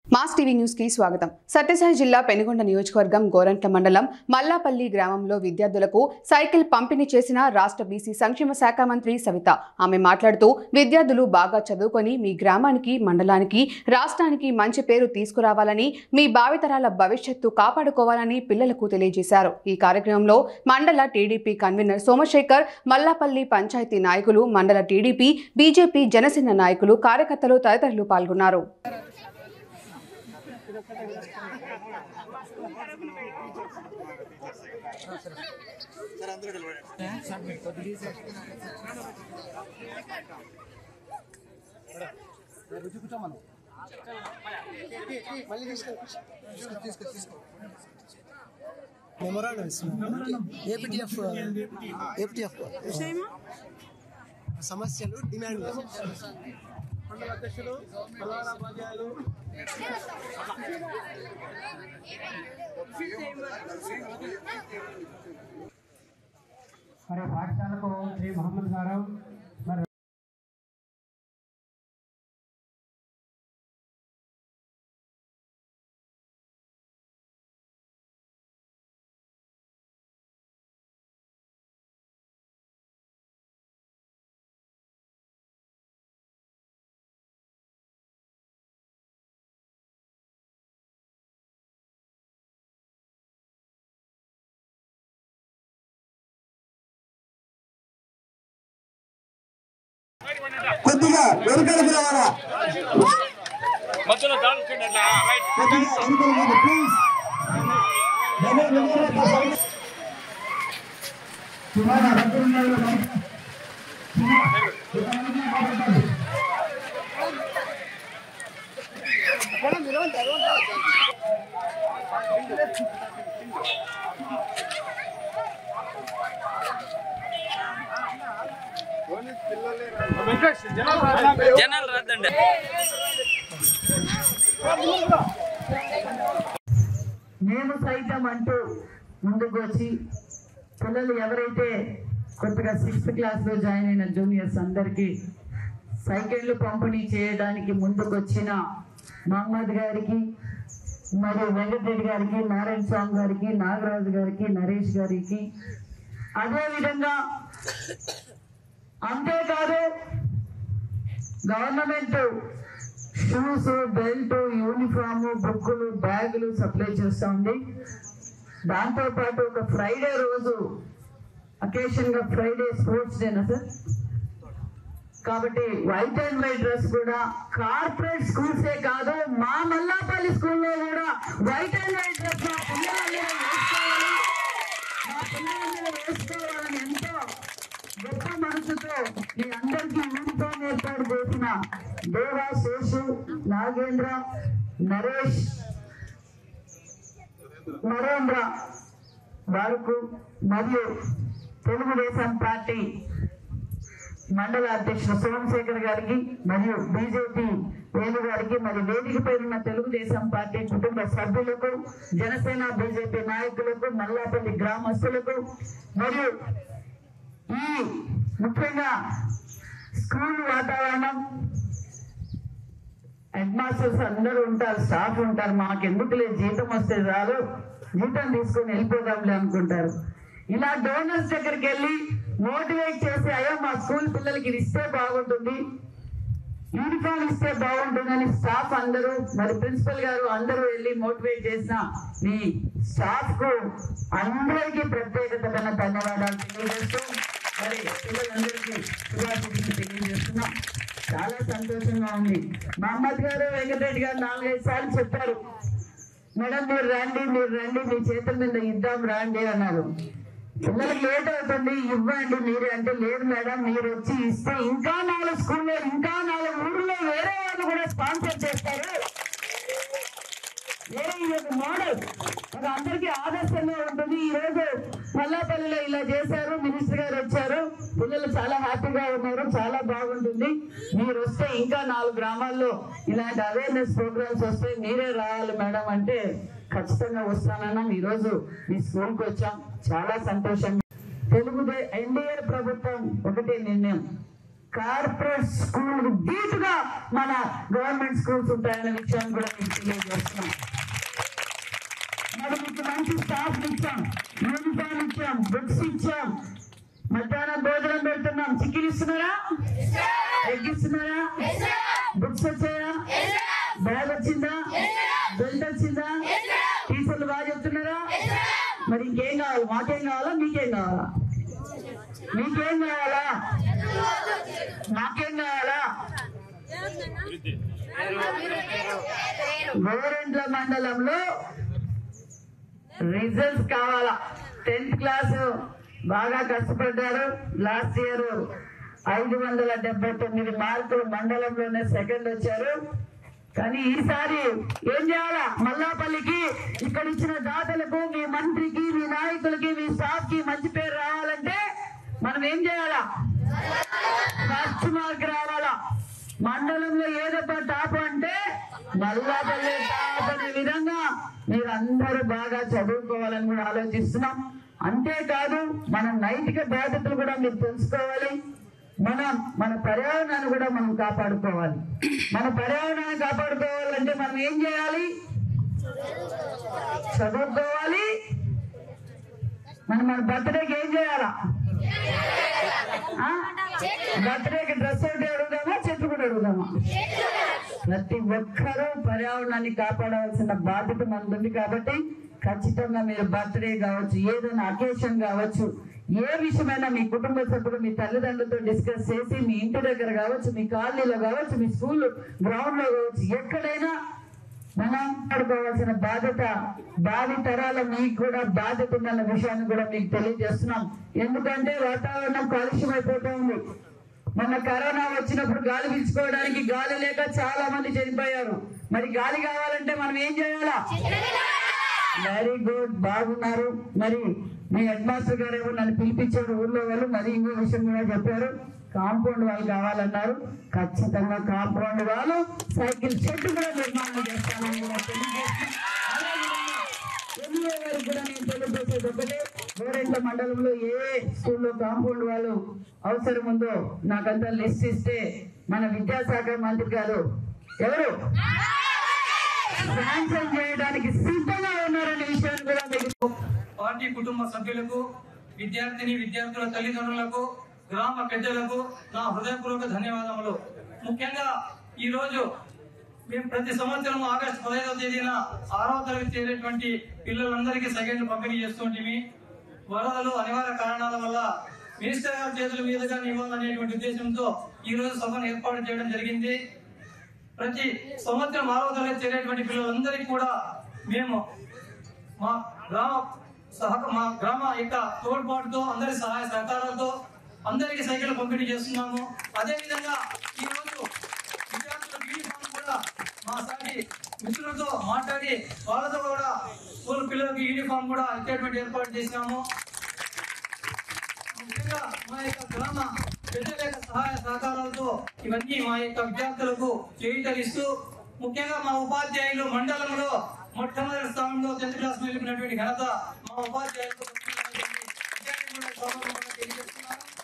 Mass TV news కి స్వాగతం. సత్యసాయి జిల్లా పెనుగొండ నియోజకవర్గం గోరంట్ల మండలం మల్లాపల్లి గ్రామంలో విద్యార్థులకు సైకిల్ పంపిణీ చేసిన రాష్ట్ర బీసీ సంక్షేమ శాఖ మంత్రి సవిత. ఆమె మాట్లాడుతూ విద్యార్థులు బాగా చదువుకొని మీ గ్రామానికి, మండలానికి, రాష్ట్రానికి మంచి పేరు తీసుకురావాలని, మీ భావితరాల భవిష్యత్తు కాపాడుకోవాలని పిల్లలకు తెలియజేశారు. ఈ కార్యక్రమంలో మండల టీడీపీ కన్వీనర్ సోమశేఖర్, మల్లాపల్లి పంచాయతీ నాయకులు, మండల టీడీపీ, బీజేపీ, జనసేన నాయకులు, కార్యకర్తలు తదితరులు పాల్గొన్నారు. సమస్యలు డిమాండ్ మరి పాఠశాలకు శ్రీ మహమ్మద్ గారు మరి కొద్దిగా వెనుకడుగు రావాలా, మధ్యలో దాడి చేయండి అట్లా రైట్ కొద్దిగా వెనుకడుగు ప్లీజ్. జనాలు రాదండి. మేము సైతం అంటూ ముందుకు వచ్చి పిల్లలు ఎవరైతే కొత్తగా 6th క్లాస్లో జాయిన్ అయిన జూనియర్స్ అందరికీ సైకిళ్ళు పంపిణీ చేయడానికి ముందుకు వచ్చిన మహమ్మద్ గారికి, మరియు వెంకటరెడ్డి గారికి, నారాయణ స్వామి గారికి, నాగరాజు గారికి, నరేష్ గారికి, అదేవిధంగా అంతేకాదు గవర్నమెంట్ షూస్, బెల్ట్, యూనిఫామ్, బుక్కులు, బ్యాగులు సప్లై చేస్తూ ఉంది. దాంతోపాటు ఒక ఫ్రైడే రోజు అకేషన్ గా ఫ్రైడే స్పోర్ట్స్ డేనా సార్, కాబట్టి వైట్ అండ్ వైట్ డ్రెస్ కూడా కార్పొరేట్ స్కూల్సే కాదు, మా మల్లాపల్లి స్కూల్లో కూడా వైట్ అండ్ వైట్ డ్రెస్ మా పిల్లలందరూ వేసుకోవాలని ఎంతో గొప్ప మనసుతో మీ అందరికీ యూనిఫామ్ ఏర్పాటు చేసిన దేవా, శేషు, నాగేంద్ర, నరేష్, నరేంద్ర వారికి, మరియు తెలుగుదేశం పార్టీ మండల అధ్యక్షుడు సోమశేఖర్ గారికి, మరియు బీజేపీ వేణు గారికి, మరియు వేదిక పేరున్న తెలుగుదేశం పార్టీ కుటుంబ సభ్యులకు, జనసేన బీజేపీ నాయకులకు, మల్లాపల్లి గ్రామస్తులకు, మరియు ఈ ముఖ్యంగా స్కూల్ వాతావరణం, హెడ్ మాస్టర్స్ అందరూ ఉంటారు, స్టాఫ్ ఉంటారు, మాకెందుకులే జీతం వస్తే చాలు, జీతం తీసుకొని వెళ్ళిపోదాంలే అనుకుంటారు. ఇలా డోనర్స్ దగ్గరికి వెళ్ళి మోటివేట్ చేసి, అయ్యో మా స్కూల్ పిల్లలకి ఇది ఇస్తే బాగుంటుంది, యూనిఫామ్ ఇస్తే బాగుంటుందని స్టాఫ్ అందరూ, మరి ప్రిన్సిపల్ గారు అందరూ వెళ్ళి మోటివేట్ చేసిన మీ స్టాఫ్ కు అందరికీ ప్రత్యేకతమైన ధన్యవాదాలు తెలియజేస్తూ, మరి పిల్లలందరికీ శుభాకాంక్షలు తెలియజేస్తున్నాం. చాలా సంతోషంగా ఉంది. మహమ్మద్ గారు, వెంకటరెడ్డి గారు 4-5 సార్లు చెప్పారు, మేడం మీరు రండి, మీ చేతుల మీద ఇద్దాం రండి అన్నారు. పిల్లలకి లేట్ అవుతుంది, ఇవ్వండి మీరే అంటే, లేదు మేడం మీరు వచ్చి ఇస్తే ఇంకా 4 స్కూల్లో, ఇంకా 4 ఊర్లో వేరే వాళ్ళు కూడా స్పాన్సర్ చేస్తారు. మోడల్ ఒక అందరికీ ఆదర్శంగా ఉంటుంది. ఈ రోజు మల్లాపల్లిలో ఇలా చేశారు, మినిస్టర్ గారు వచ్చారు, పిల్లలు చాలా హ్యాపీగా ఉన్నారు, చాలా బాగుంటుంది. మీరు వస్తే ఇంకా 4 గ్రామాల్లో ఇలాంటి అవేర్నెస్ ప్రోగ్రామ్స్ వస్తే మీరే రావాలి మేడం అంటే, ఖచ్చితంగా వస్తానన్నాం. ఈరోజు మీ స్కూల్కి వచ్చాం, చాలా సంతోషంగా. ఎన్డీఏ ప్రభుత్వం ఒకటే నిర్ణయం, కార్పొరేట్ స్కూల్ ధీటుగా మన గవర్నమెంట్ స్కూల్స్ ఉంటాయనే విషయాన్ని కూడా మీకు తెలియజేస్తున్నాం. మరి మీకు మంచి స్టాఫ్ ఇచ్చాం, యూనిఫామ్ ఇచ్చాం, బుక్స్ ఇచ్చాం, మధ్యాహ్నం భోజనం పెడుతున్నాం. చికెన్ ఇస్తున్నారా? ఎగ్ ఇస్తున్నారా? బుక్స్ వచ్చాయా? బ్యాగ్ వచ్చిందా? బెల్ట్ వచ్చిందా? టీచర్లు బాగా చెప్తున్నారా? మరి ఇంకేం కావాలి? మాకేం కావాలా? మీకేం కావాలా? మీకేం కావాలా? మాకేం కావాలా? గోరెంట్ల మండలంలో రిజల్ట్స్ కావాలా? 10th క్లాస్ బాగా కష్టపడ్డారు. లాస్ట్ ఇయర్ 579 మార్కులు మండలంలోనే సెకండ్ వచ్చారు. కానీ ఈసారి ఏం చేయాలా? మల్లాపల్లికి ఇక్కడ ఇచ్చిన దాతలకు, మీ మంత్రికి, మీ నాయకులకి, మీ స్టాఫ్ కి మంచి పేరు రావాలంటే మనం ఏం చేయాలా? ఫస్ట్ మార్క్ రావాలా? మండలంలో ఏదబ్బా టాప్ అంటే మల్లాపల్లి టాప్ అనే విధంగా మీరందరూ బాగా చదువుకోవాలని కూడా ఆలోచిస్తున్నాం. అంతేకాదు మన నైతిక బాధ్యతలు కూడా మీరు తెలుసుకోవాలి. మన పర్యావరణాన్ని కూడా మనం కాపాడుకోవాలి. మన పర్యావరణాన్ని కాపాడుకోవాలంటే మనం ఏం చేయాలి? చదువుకోవాలి. మన బర్త్డేకి ఏం చేయాలా? బర్త్డేకి డ్రెస్ ఒకటి అడుగుదామా, చెట్లు కూడా అడుగుదామా? ప్రతి ఒక్కరూ పర్యావరణాన్ని కాపాడవలసిన బాధ్యత మనది. కాబట్టి ఖచ్చితంగా మీరు బర్త్డే కావచ్చు, ఏదైనా అకేషన్ కావచ్చు, ఏ విషయమైనా మీ కుటుంబ సభ్యులు, మీ తల్లిదండ్రులతో డిస్కస్ చేసి, మీ ఇంటి దగ్గర కావచ్చు, మీ కాలనీలో కావచ్చు, మీ స్కూల్ గ్రౌండ్ లో కావచ్చు, ఎక్కడైనా మనం పడుకోవాల్సిన బాధ్యత, భావి తరాల మీకు కూడా బాధ్యత ఉందన్న విషయాన్ని కూడా మీకు తెలియజేస్తున్నాం. ఎందుకంటే వాతావరణం కాలుష్యం అయిపోతూ ఉంది. మొన్న కరోనా వచ్చినప్పుడు గాలి పీల్చుకోవడానికి గాలి లేక చాలా మంది చనిపోయారు. మరి గాలి కావాలంటే మనం ఏం చేయాలా? వెరీ గుడ్, బాగున్నారు. మరి మీ హెడ్ మాస్టర్ గారు ఏమో నన్ను పిలిపించారు ఊర్లో వాళ్ళు. మరి ఇంకో విషయం కూడా చెప్పారు, కాంపౌండ్ వాళ్ళు కావాలన్నారు. ఖచ్చితంగా కాంపౌండ్ వాళ్ళు, సైకిల్ షెడ్ కూడా నిర్మాణం చేస్తానని కూడా తెలియజేస్తున్నాం. కూడా నేను తెలియజేసేది ఒకటే, గోరెంట్ల మండలంలో ఏ స్కూల్లో కాంపౌండ్ వాళ్ళు అవసరం ఉందో నాకంతా లిస్ట్ ఇస్తే మన విద్యాశాఖ మంత్రి గారు ఎవరు శాంక్షన్ చేయడానికి సిద్ధంగా ఉన్నారనే విషయాన్ని కూడా మీకు పార్టీ కుటుంబ సభ్యులకు, విద్యార్థుల తల్లిదండ్రులకు, గ్రామ పెద్దలకు నా హృదయపూర్వక ధన్యవాదములు. ముఖ్యంగా ఈ రోజు మేము ప్రతి సంవత్సరం ఆగస్టు 15వ తేదీన 6వ తరగతి చేరేటువంటి పిల్లలందరికీ సెకండ్ పంపిణీ చేస్తుంటే వరదలు అనివార్య కారణాల వల్ల మినిస్టర్ గారి చేతుల మీదుగా ఇవ్వాలనేటువంటి ఉద్దేశంతో ఈ రోజు సభను ఏర్పాటు చేయడం జరిగింది. ప్రతి సంవత్సరం 6వ తరగతి చేరేటువంటి పిల్లలందరికీ కూడా మేము మా గ్రామ యొక్క తోడ్పాటుతో, అందరి సహాయ సహకారాలతో అందరికీ సైకిల్ పంపిణీ చేస్తున్నాము. అదేవిధంగా ఈ రోజు విద్యార్థుల యూనిఫామ్ కూడా మా సాటి మిత్రులతో మాట్లాడి వాళ్ళతో కూడా స్కూల్ పిల్లలకి యూనిఫామ్ కూడా ఇచ్చేటువంటి ఏర్పాటు చేసినాము. ముఖ్యంగా మా యొక్క గ్రామ పెద్దల యొక్క సహాయ సహకారాలతో ఇవన్నీ మా యొక్క విద్యార్థులకు చేయూతనిస్తూ, ముఖ్యంగా మా ఉపాధ్యాయులు మండలంలో మొట్టమొదటి స్థానంలో 10th క్లాస్ నిలిపినటువంటి ఘనత మా ఉపాధ్యాయులకు తెలియజేస్తున్నారు.